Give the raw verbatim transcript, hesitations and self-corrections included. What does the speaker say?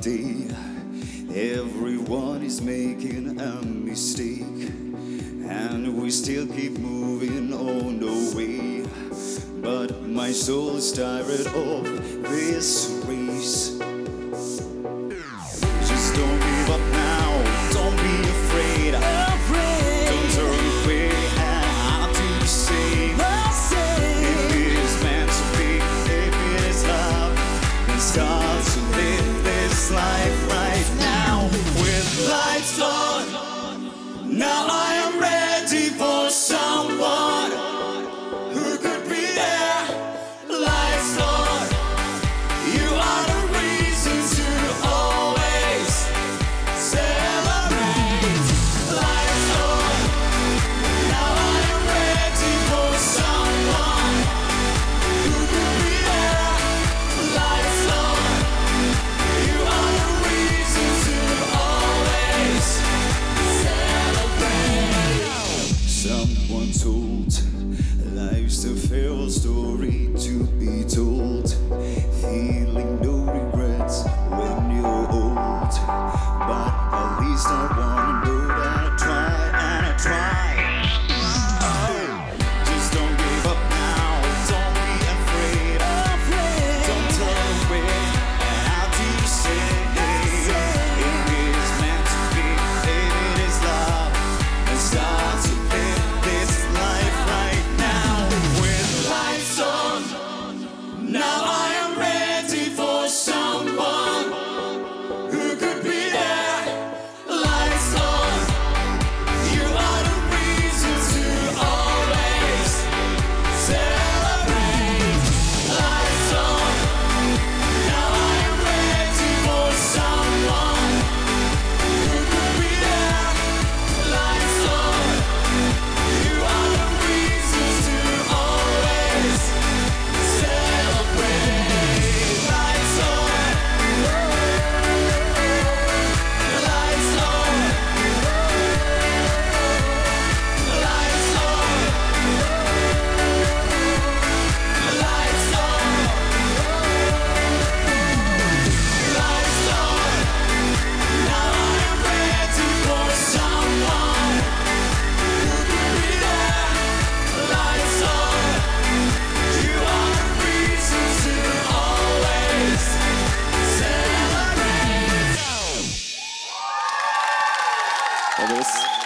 day. Everyone is making a mistake, and we still keep moving on the way. But my soul is tired of this race. Just don't give up now, don't be afraid. Don't turn away, and I'll do the same. If it is meant to be, if it is love, then start to live this life right now. With lights on, now I am ready for someone who could be there. Lights on, you are the reason to always celebrate. Lights on, now I am ready for someone who could be there. Lights on, you are the reason to always celebrate. Someone told life's a fair story to be told. Feeling no regrets when you're old. But at least I wanna know that I tried and I tried. Just don't give up now, don't be afraid. Don't turn away, and I'll do the same. If it is meant to be, if it is love, then start to live this life right now. With lights on, now I am ready for someone who could be there. Lights on, you are the reason to always celebrate. Lights on, now I am ready for someone who could be there. Lights on, you are the reason to always celebrate. Lights on, lights on, lights on, lights on, lights on. Now I am ready for someone who could be there. Lights on, you are the reason to always celebrate. That is